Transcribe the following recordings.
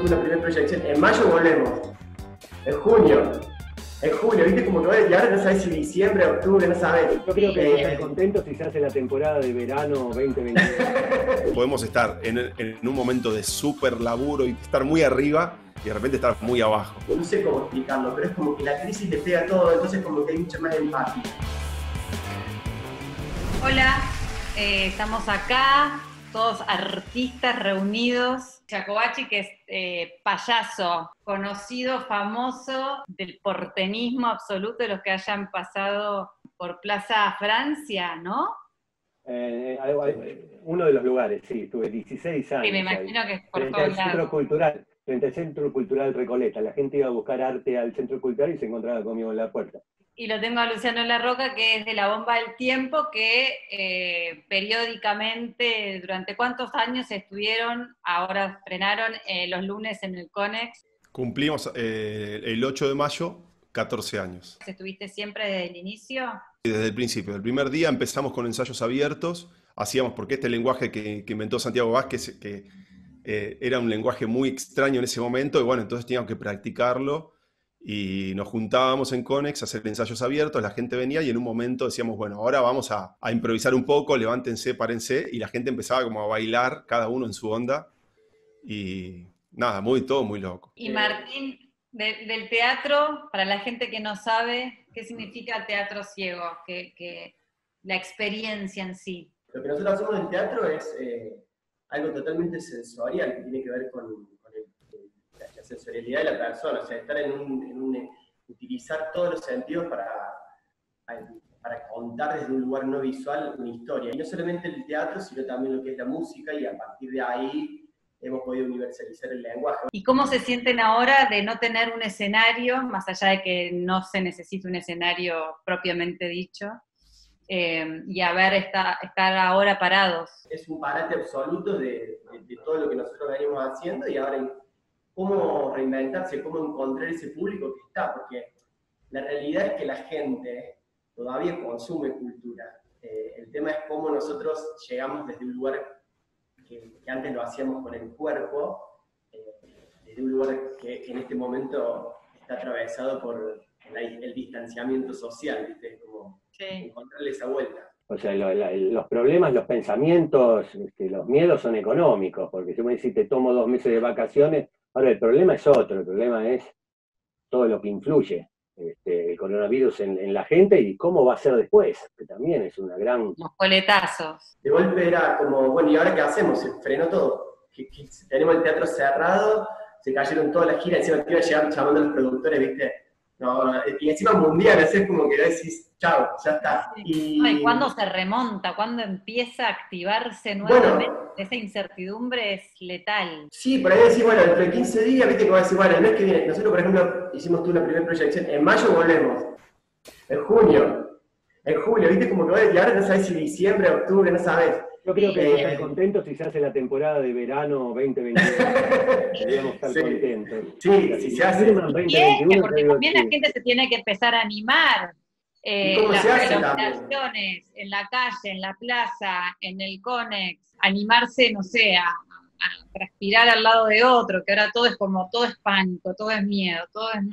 tuve una primera proyección. En mayo volvemos. En junio. En julio, ¿viste? Como que y ahora no sabes si diciembre, octubre, no sabes. Yo creo que están contentos si se hace la temporada de verano 2022. Podemos estar en un momento de súper laburo y estar muy arriba y de repente estar muy abajo. No sé cómo explicarlo, pero es como que la crisis le pega a todo, entonces como que hay mucha más empatía. Hola, estamos acá, todos artistas reunidos. Jacobacci, que es payaso, conocido, famoso del porteñismo absoluto de los que hayan pasado por Plaza Francia, ¿no? Uno de los lugares, sí, estuve 16 años. Sí, me imagino ahí, que es por frente todos al Centro Cultural, frente al Centro Cultural Recoleta. La gente iba a buscar arte al Centro Cultural y se encontraba conmigo en la puerta. Y lo tengo a Luciano La Roca, que es de La Bomba del Tiempo, que periódicamente, ¿durante cuántos años estuvieron, ahora frenaron, los lunes en el Conex? Cumplimos el 8 de mayo, 14 años. ¿Estuviste siempre desde el inicio? Desde el principio, el primer día empezamos con ensayos abiertos, hacíamos, porque este lenguaje que inventó Santiago Vázquez, que era un lenguaje muy extraño en ese momento, y bueno, entonces teníamos que practicarlo, y nos juntábamos en Conex a hacer ensayos abiertos, la gente venía y en un momento decíamos, bueno, ahora vamos a improvisar un poco, levántense, párense, y la gente empezaba como a bailar, cada uno en su onda, y nada, todo muy loco. Y Martín, del teatro, para la gente que no sabe, ¿qué significa teatro ciego? Que la experiencia en sí. Lo que nosotros hacemos en teatro es algo totalmente sensorial, que tiene que ver con la sensorialidad de la persona, o sea, estar utilizar todos los sentidos para contar desde un lugar no visual una historia. Y no solamente el teatro, sino también lo que es la música, y a partir de ahí hemos podido universalizar el lenguaje. ¿Y cómo se sienten ahora de no tener un escenario, más allá de que no se necesita un escenario propiamente dicho, y estar ahora parados? Es un parate absoluto de todo lo que nosotros venimos haciendo, y ahora cómo reinventarse, cómo encontrar ese público que está, porque la realidad es que la gente todavía consume cultura. El tema es cómo nosotros llegamos desde un lugar que antes lo hacíamos con el cuerpo, desde un lugar que en este momento está atravesado por el distanciamiento social, ¿viste? Como encontrarle esa vuelta. O sea, los problemas, los pensamientos, los miedos son económicos, porque si me decís, te tomo 2 meses de vacaciones, ahora el problema es otro, el problema es todo lo que influye el coronavirus en la gente y cómo va a ser después, que también es una gran... Los coletazos. De golpe era como, bueno, ¿y ahora qué hacemos? Se frenó todo. Tenemos el teatro cerrado, se cayeron todas las giras, encima te iba a llegar llamando a los productores, ¿viste? No, y encima mundial, es como que decís, chao, ya está. ¿Y cuándo se remonta? ¿Cuándo empieza a activarse nuevamente? Bueno, esa incertidumbre es letal. Sí, por ahí decís, bueno, dentro de 15 días, viste que va a decir, bueno, el mes que viene. Nosotros, por ejemplo, hicimos una primera proyección. En mayo volvemos. En junio. En julio, viste como que y ahora no sabes si diciembre, octubre, no sabes. Yo creo que están contentos si se hace la temporada de verano 2022. Deberíamos estar contentos. Sí, si se hace. Porque también la gente se tiene que empezar a animar. Las presentaciones en la calle, en la plaza, en el Conex, animarse, no sé, a respirar al lado de otro, que ahora todo es pánico, todo es miedo, todo es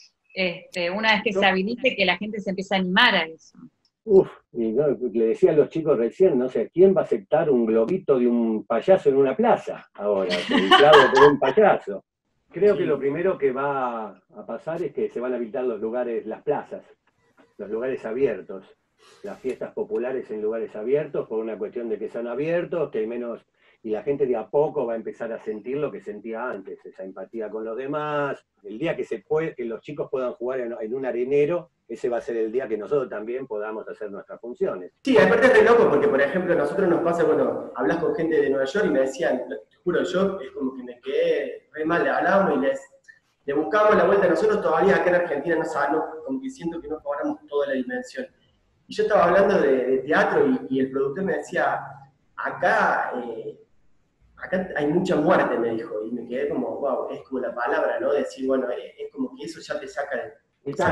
no. Una vez que se habilite, que la gente se empiece a animar a eso. Y no, le decía a los chicos recién, no sé, ¿quién va a aceptar un globito de un payaso en una plaza ahora, inflado por un payaso? Creo que lo primero que va a pasar es que se van a habilitar los lugares, las plazas, los lugares abiertos, las fiestas populares en lugares abiertos, por una cuestión de que son abiertos, que hay menos, y la gente de a poco va a empezar a sentir lo que sentía antes, esa empatía con los demás. El día que que los chicos puedan jugar en un arenero, ese va a ser el día que nosotros también podamos hacer nuestras funciones. Sí, aparte es re loco, porque por ejemplo, a nosotros nos pasa, bueno, hablas con gente de Nueva York y me decían, te juro, yo es como que me quedé re mal, le hablábamos y le buscábamos la vuelta. Nosotros todavía acá en Argentina no sabemos, como que siento que no cobramos toda la dimensión. Y yo estaba hablando de teatro y el productor me decía, acá hay mucha muerte, me dijo, y me quedé como, wow, es como la palabra, ¿no? Decir, bueno, es como que eso ya te saca de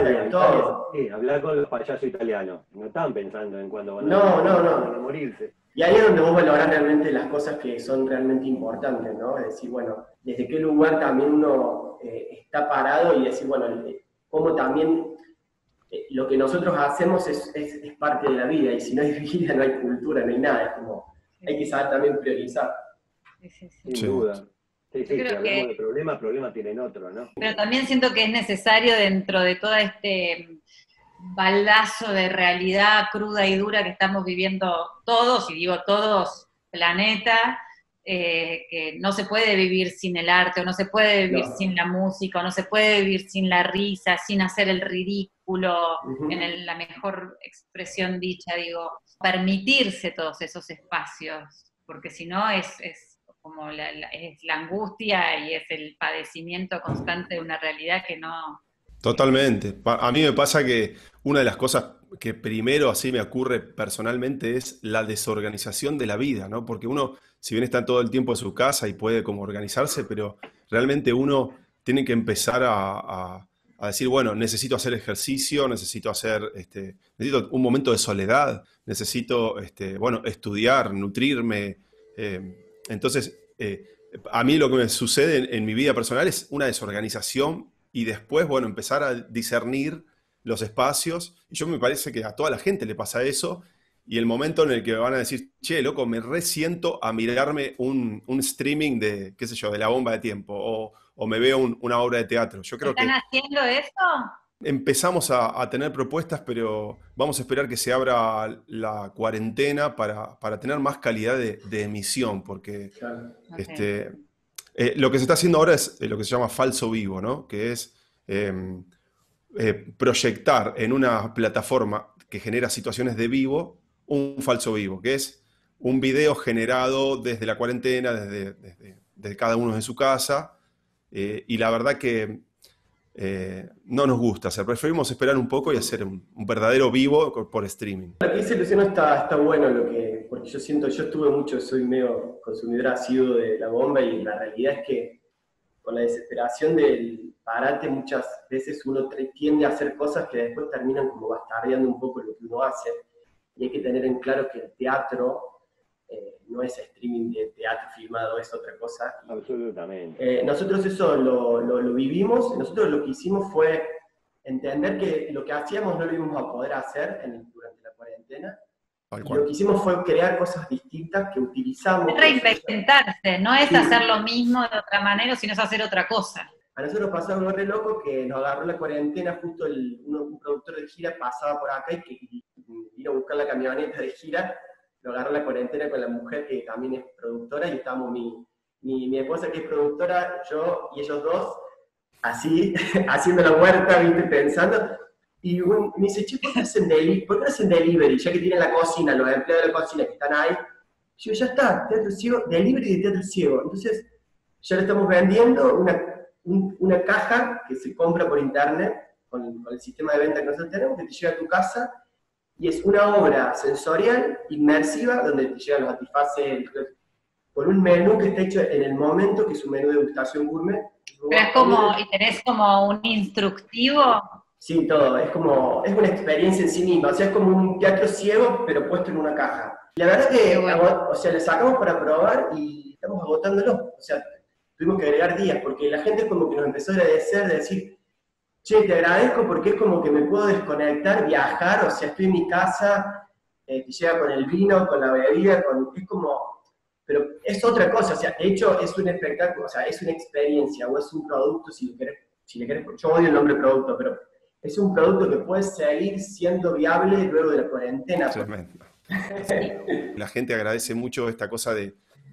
Italia, sí, hablar con los payasos italianos. No están pensando en cuándo van a morirse. Y ahí es donde vos valorás realmente las cosas que son realmente importantes, ¿no? Es decir, bueno, desde qué lugar también uno está parado y decir, bueno, cómo también lo que nosotros hacemos es parte de la vida, y si no hay vida, no hay cultura, no hay nada, es como, hay que saber también priorizar. Sin duda. Sí, Yo si creo hablamos de problemas tienen otro, ¿no? pero también siento que es necesario dentro de todo este baldazo de realidad cruda y dura que estamos viviendo todos, y digo todos, planeta, que no se puede vivir sin el arte, o no se puede vivir No. sin la música, o no se puede vivir sin la risa, sin hacer el ridículo, la mejor expresión dicha, digo, permitirse todos esos espacios, porque si no es como es la angustia y es el padecimiento constante de una realidad que no... Totalmente. A mí me pasa que una de las cosas que primero así me ocurre personalmente es la desorganización de la vida, ¿no? Porque uno, si bien está todo el tiempo en su casa y puede como organizarse, pero realmente uno tiene que empezar a decir, bueno, necesito hacer ejercicio, necesito necesito un momento de soledad, necesito, bueno, estudiar, nutrirme. Entonces, a mí lo que me sucede en mi vida personal es una desorganización y después, bueno, empezar a discernir los espacios. Y yo me parece que a toda la gente le pasa eso. Y el momento en el que van a decir, che, loco, me resiento a mirarme un streaming de, qué sé yo, de La Bomba de Tiempo, o me veo una obra de teatro. Yo creo ¿Están que haciendo eso? empezamos a tener propuestas, pero vamos a esperar que se abra la cuarentena para tener más calidad de emisión, porque Claro. este, lo que se está haciendo ahora es lo que se llama falso vivo, ¿no? Que es proyectar en una plataforma que genera situaciones de vivo un falso vivo, que es un video generado desde la cuarentena, desde cada uno de su casa, y la verdad que no nos gusta, o sea, preferimos esperar un poco y hacer un verdadero vivo por streaming. Lo que dice Luciano está bueno, porque yo siento, yo estuve mucho, soy medio consumidor asiduo de La Bomba, y la realidad es que con la desesperación del parate muchas veces uno tiende a hacer cosas que después terminan como bastardeando un poco lo que uno hace, y hay que tener en claro que el teatro no es streaming de teatro filmado, es otra cosa. Absolutamente. Nosotros eso lo vivimos. Nosotros lo que hicimos fue entender que lo que hacíamos no lo íbamos a poder hacer durante la cuarentena. Y lo que hicimos fue crear cosas distintas que utilizamos. Es reinventarse, no es hacer lo mismo de otra manera, sino es hacer otra cosa. A nosotros pasó algo re loco, que nos agarró la cuarentena, justo un productor de gira pasaba por acá y que vino a buscar la camioneta de gira, lo agarró la cuarentena con la mujer que también es productora, y estábamos mi esposa, que es productora, yo y ellos dos, así, haciendo la huerta, ¿viste? Pensando. Y bueno, me dice, che, ¿por qué no hacen delivery? Ya que tienen la cocina, los empleados de la cocina que están ahí. Yo, ya está, teatro ciego, delivery de teatro ciego. Entonces, ya lo estamos vendiendo, una caja que se compra por internet, con el sistema de venta que nosotros tenemos, que te llega a tu casa, y es una obra sensorial, inmersiva, donde te llegan los antifaces, con un menú que está hecho en el momento, que es un menú de degustación gourmet. Pero es como, y tenés como un instructivo. Sí, todo, es una experiencia en sí misma, o sea, es como un teatro ciego, pero puesto en una caja. La verdad que, o sea, le sacamos para probar y estamos agotándolo, o sea, tuvimos que agregar días, porque la gente como que nos empezó a agradecer, de decir, che, te agradezco porque es como que me puedo desconectar, viajar, o sea, estoy en mi casa, te llega con el vino, con la bebida, es como, pero es otra cosa, o sea, de hecho es un espectáculo, o sea, es una experiencia, o es un producto, si le querés, yo odio el nombre producto, pero es un producto que puede seguir siendo viable luego de la cuarentena. Tremendo. La gente agradece mucho esta cosa de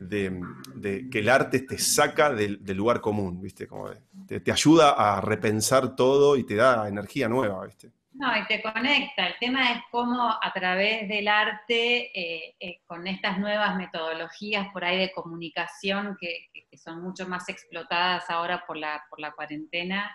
que el arte te saca del lugar común, ¿viste? Como te ayuda a repensar todo y te da energía nueva, ¿viste? No, y te conecta. El tema es cómo a través del arte, con estas nuevas metodologías por ahí de comunicación que son mucho más explotadas ahora por la cuarentena,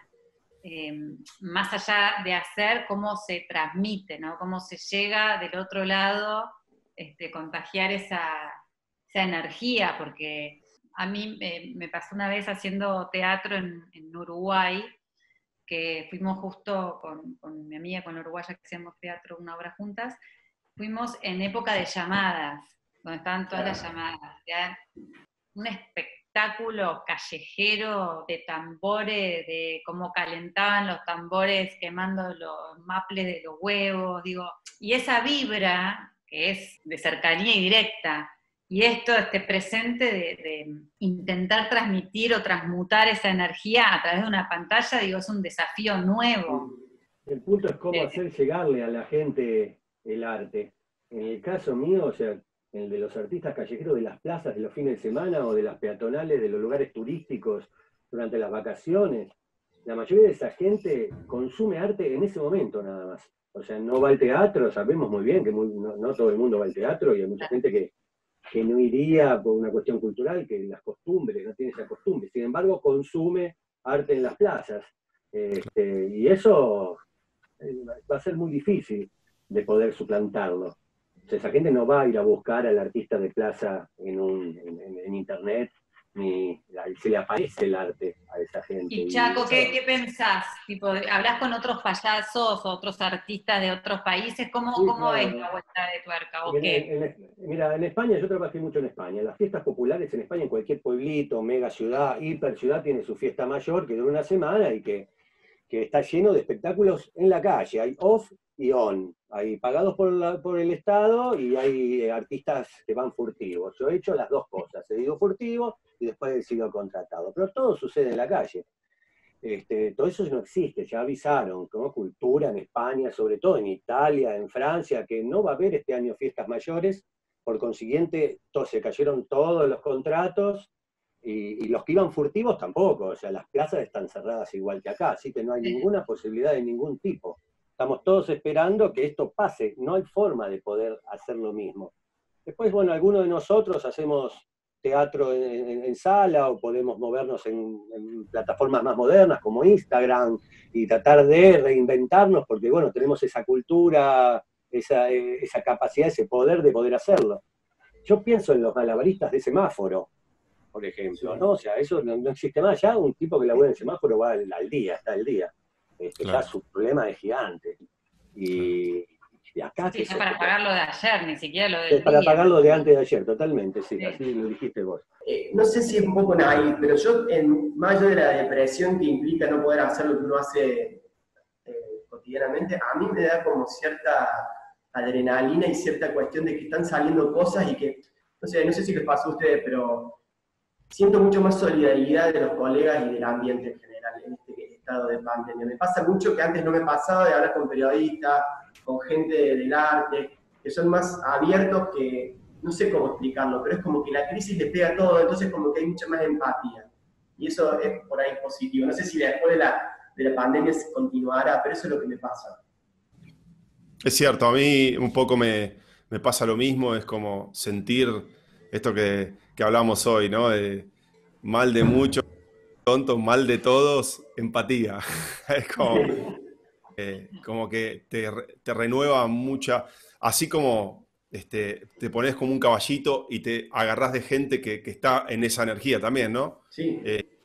más allá de hacer, cómo se transmite, ¿no? Cómo se llega del otro lado, contagiar esa energía, porque a mí me pasó una vez haciendo teatro en Uruguay, que fuimos justo con mi amiga, con la uruguaya, que hacíamos teatro, una obra juntas, fuimos en época de llamadas. donde estaban todas las llamadas. Era un espectáculo callejero de tambores, de cómo calentaban los tambores quemando los maples de los huevos, digo, y esa vibra que es de cercanía y directa, y esto, este presente de intentar transmitir o transmutar esa energía a través de una pantalla, digo, es un desafío nuevo. El punto es cómo hacer llegarle a la gente el arte. En el caso mío, o sea, el de los artistas callejeros de las plazas de los fines de semana o de las peatonales de los lugares turísticos durante las vacaciones, la mayoría de esa gente consume arte en ese momento nada más. O sea, no va al teatro, sabemos muy bien que no todo el mundo va al teatro y hay mucha gente que no iría por una cuestión cultural, que las costumbres, no tiene esa costumbre. Sin embargo, consume arte en las plazas. Y eso va a ser muy difícil de poder suplantarlo. O sea, esa gente no va a ir a buscar al artista de plaza en internet, ni se le aparece el arte a esa gente. Y Chaco, ¿qué pensás? Tipo, ¿hablás con otros payasos o otros artistas de otros países? ¿Cómo claro. ves la vuelta de tuerca? ¿O qué? Mira, en España, yo trabajé mucho en España. Las fiestas populares en España, en cualquier pueblito, mega ciudad, hiper ciudad, tiene su fiesta mayor que dura una semana y que está lleno de espectáculos en la calle. Hay off y on. Hay pagados por el Estado y hay artistas que van furtivos. Yo he hecho las dos cosas. He ido furtivo y después he sido contratado. Pero todo sucede en la calle. Todo eso no existe, ya avisaron, como cultura en España, sobre todo en Italia, en Francia, que no va a haber este año fiestas mayores, por consiguiente se cayeron todos los contratos y los que iban furtivos tampoco, o sea, las plazas están cerradas igual que acá, así que no hay ninguna posibilidad de ningún tipo. Estamos todos esperando que esto pase, no hay forma de poder hacer lo mismo. Después, bueno, algunos de nosotros hacemos teatro en sala o podemos movernos en plataformas más modernas como Instagram y tratar de reinventarnos porque, bueno, tenemos esa cultura, esa capacidad, ese poder de poder hacerlo. Yo pienso en los malabaristas de semáforo, por ejemplo, ¿no? O sea, eso no existe más. Ya un tipo que labura en semáforo va al día, está al día. Claro. Ya su problema es gigante. Y acá... Sí, ya para pagarlo de ayer, ni siquiera lo del para día. pagarlo de antes de ayer, totalmente, sí, así lo dijiste vos. No sé si es un poco naive, pero yo, más allá de la depresión que implica no poder hacer lo que uno hace cotidianamente, a mí me da como cierta adrenalina y cierta cuestión de que están saliendo cosas y que, no sé si les pasó a ustedes, pero siento mucho más solidaridad de los colegas y del ambiente en general en este estado de pandemia. Me pasa mucho que antes no me pasaba de hablar con periodistas, con gente del arte, que son más abiertos que, no sé cómo explicarlo, pero es como que la crisis le pega a todo, entonces como que hay mucha más empatía. Y eso es por ahí positivo. No sé si después de la pandemia se continuará, pero eso es lo que me pasa. Es cierto, a mí un poco me pasa lo mismo, es como sentir esto que hablamos hoy, ¿no? De mal de muchos, tontos, mal de todos, empatía. Es como que te renueva mucha, así como te pones como un caballito y te agarrás de gente que está en esa energía también, ¿no? Sí.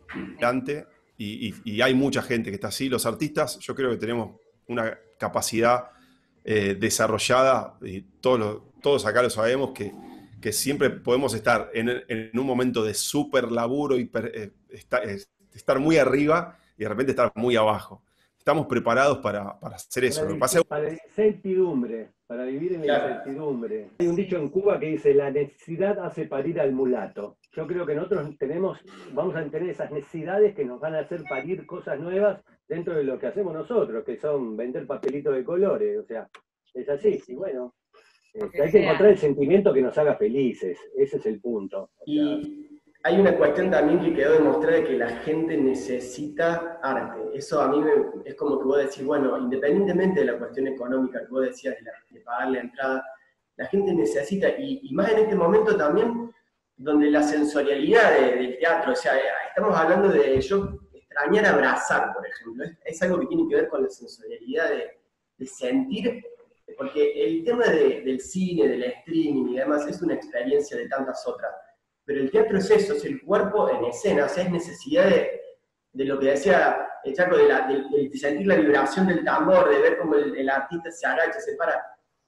Y hay mucha gente que está así. Los artistas, yo creo que tenemos una capacidad desarrollada, y todos acá lo sabemos, que siempre podemos estar en un momento de súper laburo, estar muy arriba y de repente estar muy abajo. Estamos preparados para hacer eso. Para la incertidumbre, para vivir en la incertidumbre. Hay un dicho en Cuba que dice, la necesidad hace parir al mulato. Yo creo que nosotros vamos a tener esas necesidades que nos van a hacer parir cosas nuevas dentro de lo que hacemos nosotros, que son vender papelitos de colores. O sea, es así. Y bueno, hay que encontrar el sentimiento que nos haga felices. Ese es el punto. Y hay una cuestión también que quedó demostrada de que la gente necesita arte. Eso a mí es como que vos decís, bueno, independientemente de la cuestión económica que vos decías de pagar la entrada, la gente necesita, y más en este momento también, donde la sensorialidad del teatro, o sea, estamos hablando de yo extrañar abrazar, por ejemplo, es algo que tiene que ver con la sensorialidad de sentir, porque el tema del cine, del streaming y demás es una experiencia de tantas otras. Pero el teatro es eso, es el cuerpo en escena, o sea, es necesidad de lo que decía Chaco, de sentir la vibración del tambor, de ver cómo el artista se agacha, se para.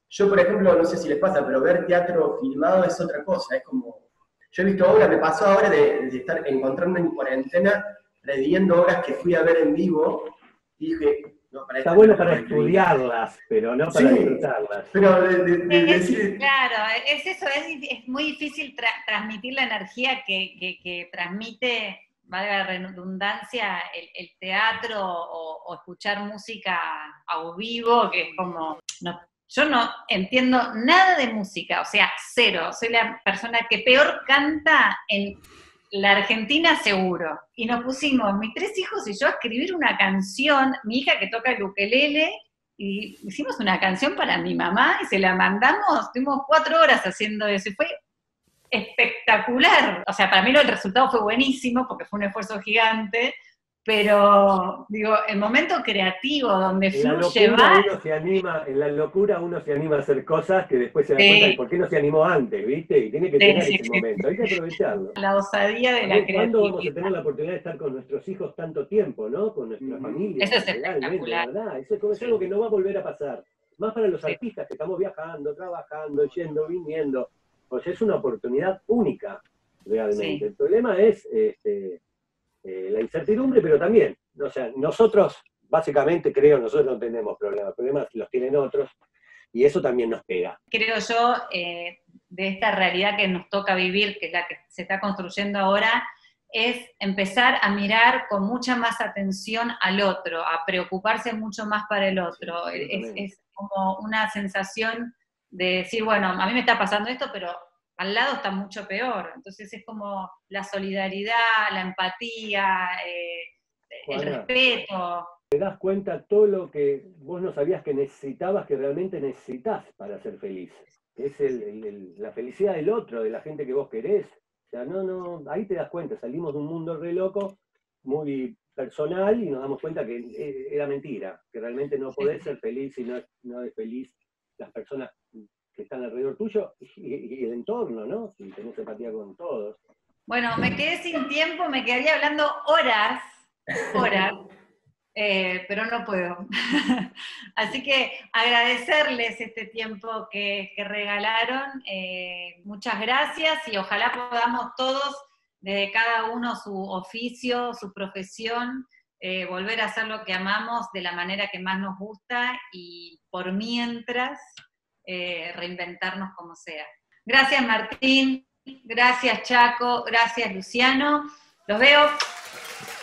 yo, por ejemplo, no sé si les pasa, pero ver teatro filmado es otra cosa, es como, yo he visto obras, me pasó ahora de encontrarme en cuarentena, reviviendo obras que fui a ver en vivo, y dije, no, para Está esto bueno no para lo escribí. estudiarlas, pero no para Sí, disfrutarlas. pero de decir, Claro, es eso, es muy difícil transmitir la energía que transmite, valga la redundancia, el teatro o escuchar música a vivo, que es como, yo no entiendo nada de música, o sea, cero, soy la persona que peor canta en la Argentina seguro. Y nos pusimos, mis 3 hijos y yo, a escribir una canción, mi hija que toca el ukelele, y hicimos una canción para mi mamá y se la mandamos, tuvimos 4 horas haciendo eso y fue espectacular. O sea, para mí el resultado fue buenísimo porque fue un esfuerzo gigante, pero digo, el momento creativo donde En la fluye locura va, uno se anima, en la locura uno se anima a hacer cosas que después se da cuenta de sí, por qué no se animó antes, ¿viste? Y tiene que sí, tener sí, ese sí, momento, hay que aprovecharlo. la osadía de A la ver, ¿cuándo vamos a creatividad. tener la oportunidad de estar con nuestros hijos tanto tiempo, ¿no? Con nuestra familia, Eso es realmente, espectacular. ¿verdad? Eso es algo que no va a volver a pasar. Más para los Sí. artistas que estamos viajando, trabajando, yendo, viniendo. Pues es una oportunidad única, realmente. Sí. El problema es la incertidumbre, pero también, o sea, nosotros, básicamente, creo, nosotros no tenemos problemas los tienen otros, y eso también nos pega. Creo yo, de esta realidad que nos toca vivir, que es la que se está construyendo ahora, es empezar a mirar con mucha más atención al otro, a preocuparse mucho más para el otro. Sí, es como una sensación de decir, bueno, a mí me está pasando esto, pero al lado está mucho peor. Entonces es como la solidaridad, la empatía, el Juana, respeto. te das cuenta todo lo que vos no sabías que necesitabas, que realmente necesitas para ser feliz. Es la felicidad del otro, de la gente que vos querés. O sea, ahí te das cuenta, salimos de un mundo re loco, muy personal, y nos damos cuenta que era mentira, que realmente no podés ser feliz si no es feliz las personas que están alrededor tuyo y el entorno, ¿no? Si tenés empatía con todos. Bueno, me quedé sin tiempo, me quedaría hablando horas, pero no puedo. Así que agradecerles este tiempo que regalaron, muchas gracias y ojalá podamos todos, desde cada uno su oficio, su profesión, volver a hacer lo que amamos de la manera que más nos gusta y por mientras reinventarnos como sea. Gracias Martín, gracias Chaco, gracias Luciano, los veo